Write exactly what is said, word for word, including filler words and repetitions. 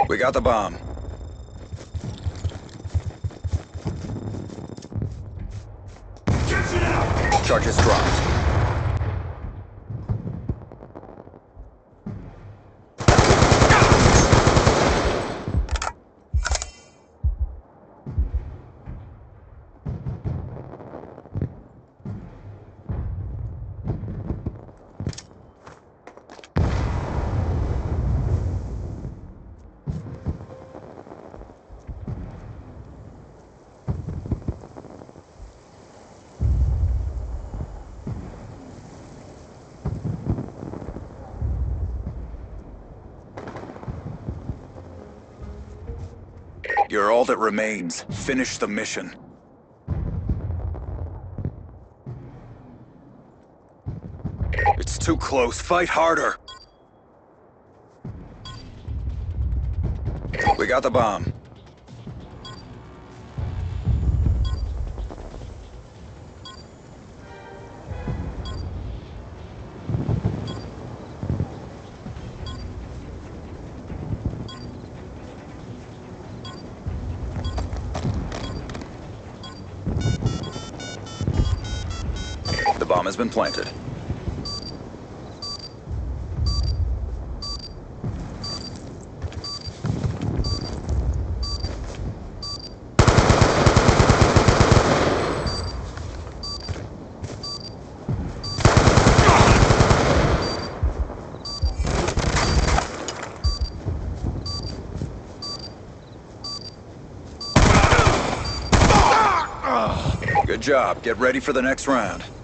We got the bomb. Charges dropped. You're all that remains. Finish the mission. It's too close. Fight harder. We got the bomb. The bomb has been planted. Good job. Get ready for the next round.